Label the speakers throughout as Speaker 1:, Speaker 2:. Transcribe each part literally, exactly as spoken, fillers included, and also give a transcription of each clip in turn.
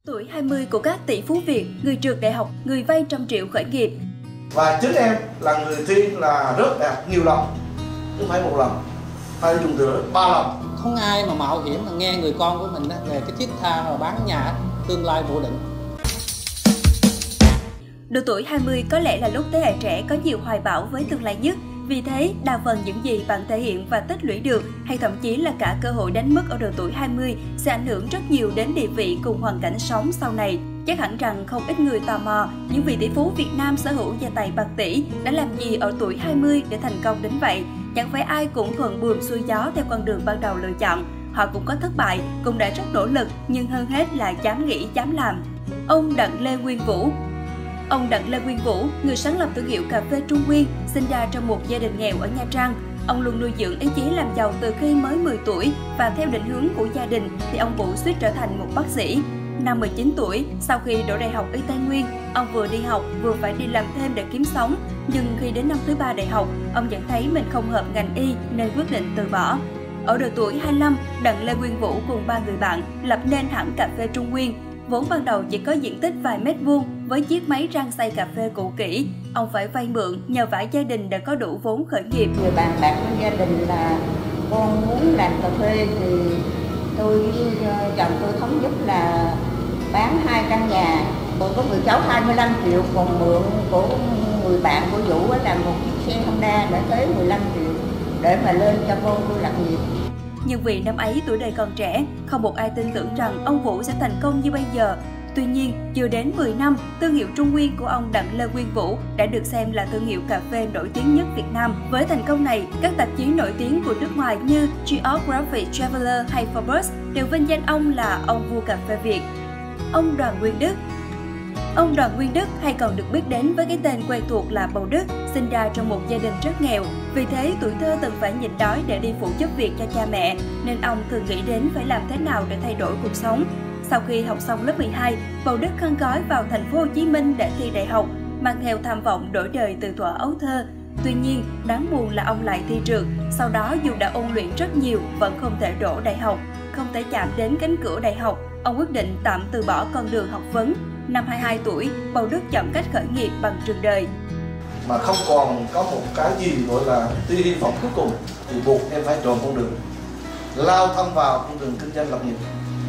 Speaker 1: Tuổi hai mươi của các tỷ phú Việt, người trượt đại học, người vay trăm triệu khởi nghiệp.
Speaker 2: Và chính em là người thi là rớt đại học nhiều lần, không phải một lần, hay dùng từ ba lần.
Speaker 3: Không ai mà mạo hiểm mà nghe người con của mình về cái thiết tha mà bán nhà, tương lai vô định.
Speaker 1: Độ tuổi hai mươi có lẽ là lúc thế hệ trẻ có nhiều hoài bão với tương lai nhất. Vì thế, đa phần những gì bạn thể hiện và tích lũy được, hay thậm chí là cả cơ hội đánh mất ở độ tuổi hai mươi, sẽ ảnh hưởng rất nhiều đến địa vị cùng hoàn cảnh sống sau này. Chắc hẳn rằng không ít người tò mò những vị tỷ phú Việt Nam sở hữu gia tài bạc tỷ đã làm gì ở tuổi hai mươi để thành công đến vậy. Chẳng phải ai cũng thuận buồm xuôi gió theo con đường ban đầu lựa chọn. Họ cũng có thất bại, cũng đã rất nỗ lực, nhưng hơn hết là dám nghĩ, dám làm. Ông Đặng Lê Nguyên Vũ. Ông Đặng Lê Nguyên Vũ, người sáng lập thương hiệu cà phê Trung Nguyên, sinh ra trong một gia đình nghèo ở Nha Trang. Ông luôn nuôi dưỡng ý chí làm giàu từ khi mới mười tuổi và theo định hướng của gia đình thì ông Vũ suýt trở thành một bác sĩ. Năm mười chín tuổi, sau khi đỗ đại học y Tây Nguyên, ông vừa đi học vừa phải đi làm thêm để kiếm sống. Nhưng khi đến năm thứ ba đại học, ông nhận thấy mình không hợp ngành y nên quyết định từ bỏ. Ở độ tuổi hai mươi lăm, Đặng Lê Nguyên Vũ cùng ba người bạn lập nên hãng cà phê Trung Nguyên. Vốn ban đầu chỉ có diện tích vài mét vuông với chiếc máy rang xay cà phê cũ kỹ, ông phải vay mượn nhờ vả gia đình để có đủ vốn khởi nghiệp.
Speaker 4: Người bàn bạc với gia đình là con muốn làm cà phê thì tôi với chồng tôi thống nhất là bán hai căn nhà. Còn có người cháu hai mươi lăm triệu, còn mượn của người bạn của Vũ là một chiếc xe Honda để tới mười lăm triệu để mà lên cho con tôi lập nghiệp.
Speaker 1: Nhưng vì năm ấy tuổi đời còn trẻ, không một ai tin tưởng rằng ông Vũ sẽ thành công như bây giờ. Tuy nhiên, chưa đến mười năm, thương hiệu Trung Nguyên của ông Đặng Lê Nguyên Vũ đã được xem là thương hiệu cà phê nổi tiếng nhất Việt Nam. Với thành công này, các tạp chí nổi tiếng của nước ngoài như Geographic Traveler hay Forbes đều vinh danh ông là ông vua cà phê Việt. Ông Đoàn Nguyên Đức. Ông Đoàn Nguyên Đức hay còn được biết đến với cái tên quen thuộc là Bầu Đức, sinh ra trong một gia đình rất nghèo. Vì thế, tuổi thơ từng phải nhịn đói để đi phụ giúp việc cho cha mẹ, nên ông thường nghĩ đến phải làm thế nào để thay đổi cuộc sống. Sau khi học xong lớp mười hai, Bầu Đức khăn gói vào thành phố Hồ Chí Minh để thi đại học, mang theo tham vọng đổi đời từ thuở ấu thơ. Tuy nhiên, đáng buồn là ông lại thi trượt. Sau đó dù đã ôn luyện rất nhiều, vẫn không thể đỗ đại học, không thể chạm đến cánh cửa đại học. Ông quyết định tạm từ bỏ con đường học vấn. Năm hai mươi hai tuổi, Bầu Đức chọn cách khởi nghiệp bằng trường đời.
Speaker 2: Mà không còn có một cái gì gọi là tia hy vọng cuối cùng thì buộc em phải chọn con đường lao thẳng vào con đường kinh doanh lập nghiệp.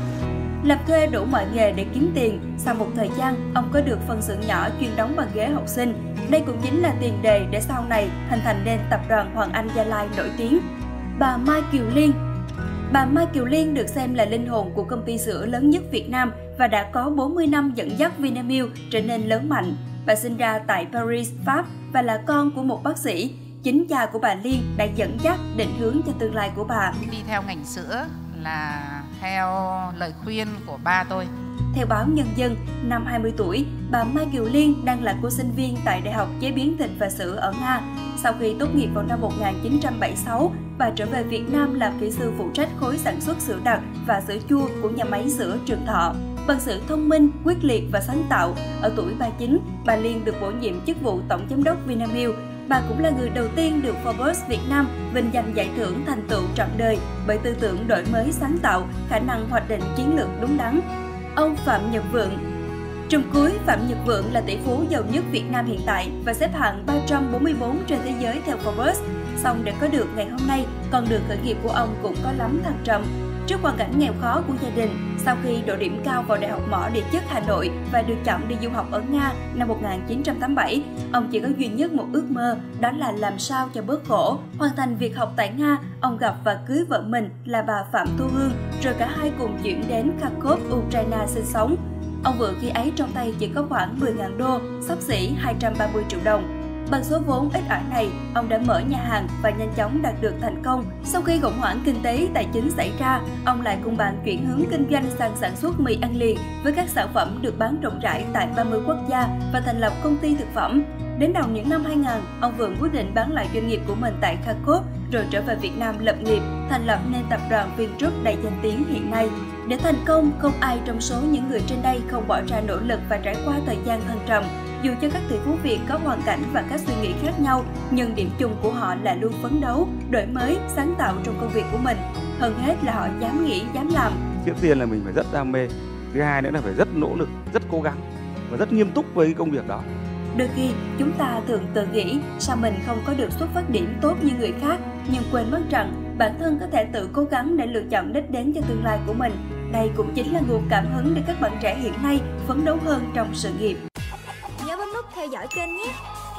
Speaker 1: Làm thuê đủ mọi nghề để kiếm tiền, sau một thời gian, ông có được phân xưởng nhỏ chuyên đóng bàn ghế học sinh. Đây cũng chính là tiền đề để sau này hình thành nên tập đoàn Hoàng Anh Gia Lai nổi tiếng. Bà Mai Kiều Liên. Bà Mai Kiều Liên được xem là linh hồn của công ty sữa lớn nhất Việt Nam và đã có bốn mươi năm dẫn dắt Vinamilk trở nên lớn mạnh. Bà sinh ra tại Paris, Pháp và là con của một bác sĩ. Chính cha của bà Liên đã dẫn dắt, định hướng cho tương lai của bà.
Speaker 5: Đi theo ngành sữa là theo lời khuyên của ba tôi.
Speaker 1: Theo báo Nhân dân, năm hai mươi tuổi, bà Mai Kiều Liên đang là cô sinh viên tại Đại học Chế biến Thịt và Sữa ở Nga. Sau khi tốt nghiệp vào năm một nghìn chín trăm bảy mươi sáu, bà trở về Việt Nam làm kỹ sư phụ trách khối sản xuất sữa đặc và sữa chua của nhà máy sữa Trường Thọ. Bằng sự thông minh, quyết liệt và sáng tạo, ở tuổi ba mươi chín, bà Liên được bổ nhiệm chức vụ tổng giám đốc Vinamilk. Bà cũng là người đầu tiên được Forbes Việt Nam vinh danh giải thưởng thành tựu trọn đời bởi tư tưởng đổi mới sáng tạo, khả năng hoạch định chiến lược đúng đắn. Ông Phạm Nhật Vượng. Trùm cuối, Phạm Nhật Vượng là tỷ phú giàu nhất Việt Nam hiện tại và xếp hạng ba trăm bốn mươi tư trên thế giới theo Forbes. Song để có được ngày hôm nay, con đường khởi nghiệp của ông cũng có lắm thăng trầm. Trước hoàn cảnh nghèo khó của gia đình, sau khi độ điểm cao vào Đại học Mỏ Địa chất Hà Nội và được chọn đi du học ở Nga năm một nghìn chín trăm tám mươi bảy, ông chỉ có duy nhất một ước mơ, đó là làm sao cho bớt khổ. Hoàn thành việc học tại Nga, ông gặp và cưới vợ mình là bà Phạm Thu Hương, rồi cả hai cùng chuyển đến Kharkov, Ukraine sinh sống. Ông Vượng khi ấy trong tay chỉ có khoảng mười nghìn đô, xấp xỉ hai trăm ba mươi triệu đồng. Bằng số vốn ít ỏi này, ông đã mở nhà hàng và nhanh chóng đạt được thành công. Sau khi khủng hoảng kinh tế tài chính xảy ra, ông lại cùng bạn chuyển hướng kinh doanh sang sản xuất mì ăn liền với các sản phẩm được bán rộng rãi tại ba mươi quốc gia và thành lập công ty thực phẩm. Đến đầu những năm hai nghìn, ông Vượng quyết định bán lại doanh nghiệp của mình tại Kharkov rồi trở về Việt Nam lập nghiệp, thành lập nên tập đoàn Vingroup đầy danh tiếng hiện nay. Để thành công, không ai trong số những người trên đây không bỏ ra nỗ lực và trải qua thời gian thăng trầm. Dù cho các tỷ phú Việt có hoàn cảnh và các suy nghĩ khác nhau, nhưng điểm chung của họ là luôn phấn đấu, đổi mới, sáng tạo trong công việc của mình. Hơn hết là họ dám nghĩ, dám làm.
Speaker 6: Trước tiên là mình phải rất đam mê, Thứ hai nữa là phải rất nỗ lực, rất cố gắng và rất nghiêm túc với công việc đó.
Speaker 1: Đôi khi chúng ta thường tự nghĩ sao mình không có được xuất phát điểm tốt như người khác, nhưng quên mất rằng bản thân có thể tự cố gắng để lựa chọn đích đến cho tương lai của mình. Đây cũng chính là nguồn cảm hứng để các bạn trẻ hiện nay phấn đấu hơn trong sự nghiệp.
Speaker 7: Nhớ bấm nút theo dõi kênh nhé!